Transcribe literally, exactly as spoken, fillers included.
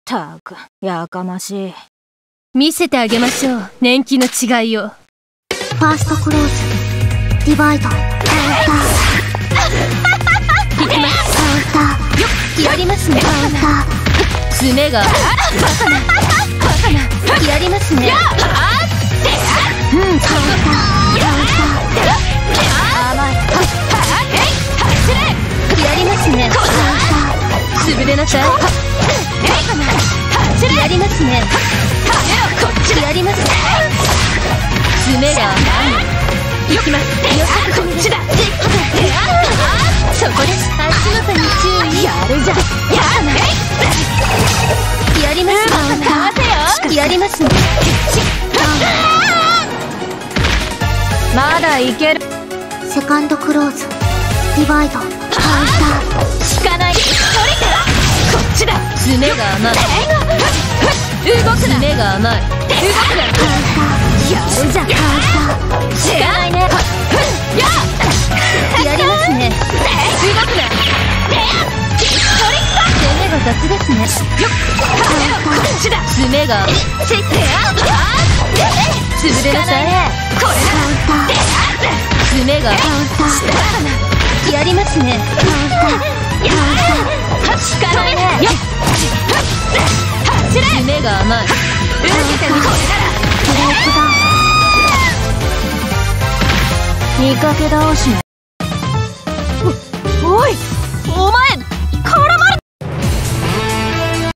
たくやかましい。 見せてあげましょう、年季の違いを。 ファーストクローズ、ディバイド、カウンター。 いきます。 カウンター。 よっ、やりますね。 カウンター。 爪が。バカな、バカな。やりますね。 うん、カウンター。カウンター。 甘い。やりますね。潰れなさい。やりますね。こっちやります。爪が甘い。いきます。よし、こっちだ。そこです。足元に注意。やるじゃん。やりますね。やりますね。 まだいける。 セカンドクローズ、ディバイド、カウンター。 引かない。こっちだ。爪が甘い。動くな。爪が甘い。動くな。やるじゃん。引かないね。やりますね。動くな。攻めが雑ですね。こっちだ。爪が。潰れなさい。これだ。爪が。やりますね。力ね。爪が甘い。受けてみ。これなら。 ブレイクダウン。 見かけ倒しね。 おい、お前